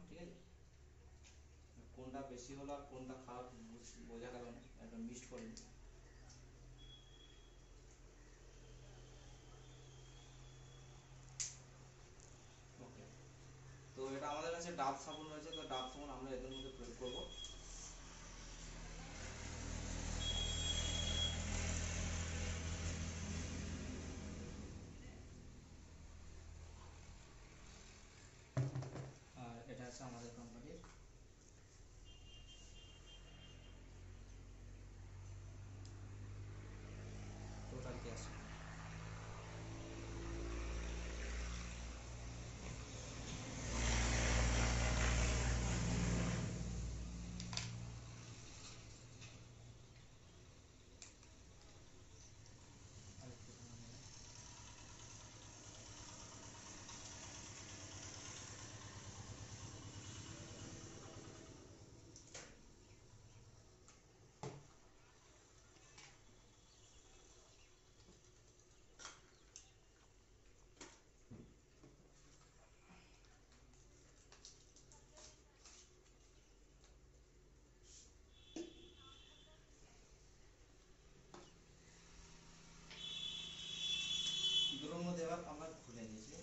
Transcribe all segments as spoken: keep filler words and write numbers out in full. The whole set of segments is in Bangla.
ঠিক আছে, কোনটা বেশি হলো আর কোনটা খারাপ বোঝা গেল না, একটা মিক্সড করে নিই। ওকে, তো এটা আমাদের কাছে ডাব সাবান রয়েছে, তো ডাব সাবান আমরা এদের মধ্যে প্রয়োগ করবো। আর এটা আছে আমাদের কোম্পানির টোটাল কেয়ার। দুটোর মধ্যে এবার আমরা খুলে নিয়েছি,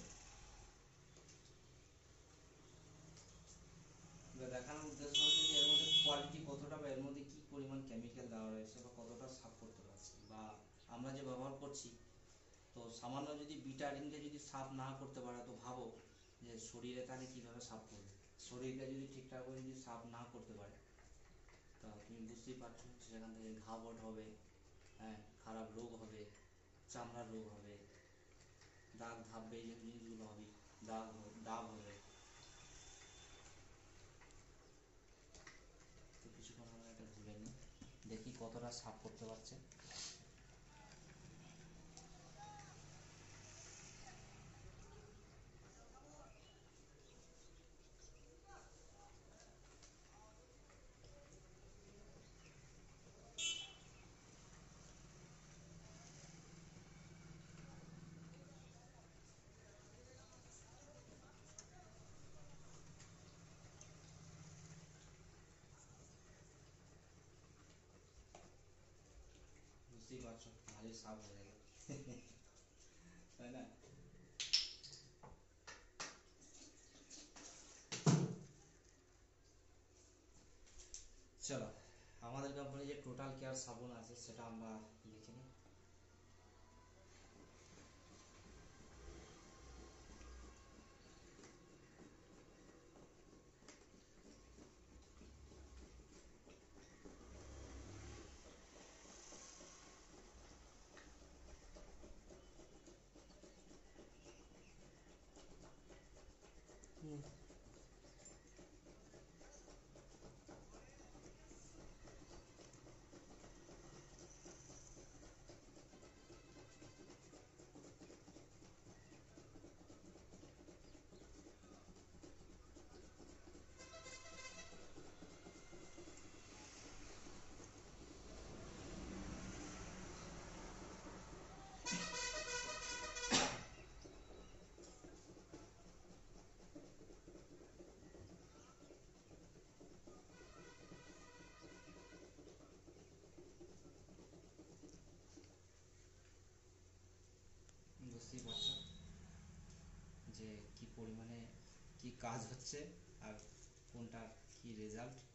দেখানোর উদ্দেশ্য হচ্ছে যে এর মধ্যে কোয়ালিটি কতটা বা এর মধ্যে কি পরিমাণ কেমিক্যাল দেওয়া রয়েছে বা কতটা সাফ করতে পারছি, বা আমরা যে ব্যবহার করছি, তো সামান্য যদি বিটারিনকে যদি সাফ না করতে পারে তো ভাবো যে শরীরে তাহলে কীভাবে সাফ করবে। শরীরকে যদি ঠিকঠাক করে যদি সাফ না করতে পারে, তা তুমি বুঝতেই পারছো সেখান থেকে ঘাবট হবে, হ্যাঁ, খারাপ রোগ হবে, চামড়ার রোগ হবে, দাগ ধাপবে, এই জিনিসগুলো হবে, দাগ দাগ হবে। তো কিছুক্ষণ আমরা এটা ধুলে নিই, দেখি কতটা সাফ করতে পারছে। বুঝতেই পারছো ভালোই সাফ হয়ে গেল, তাই না? চলো আমাদের কোম্পানি যে টোটাল কেয়ার সাবুন আছে সেটা আমরা লিখে নিই। বুঝতেই পারছো যে কি পরিমাণে কি কাজ হচ্ছে আর কোনটার কি রেজাল্ট।